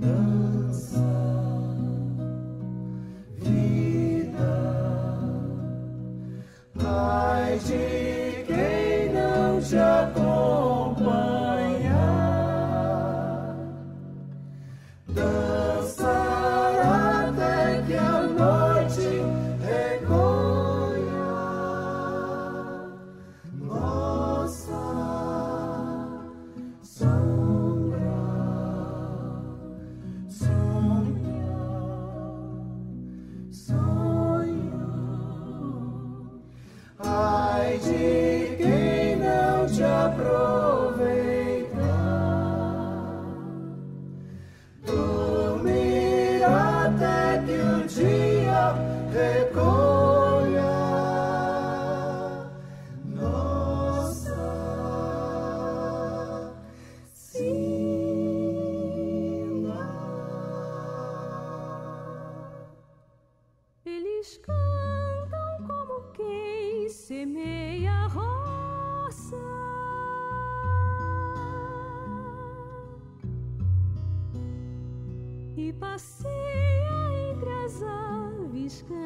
dança, vida, ai de quem não te acompanhar, dançar até que a noite recolha nossa sombra, sonha, sonho, ai de quem não te aproveitar, dormir até que o dia recolha nossa sina. Eles cantam como quem semeia a roça e passeia entre as aves.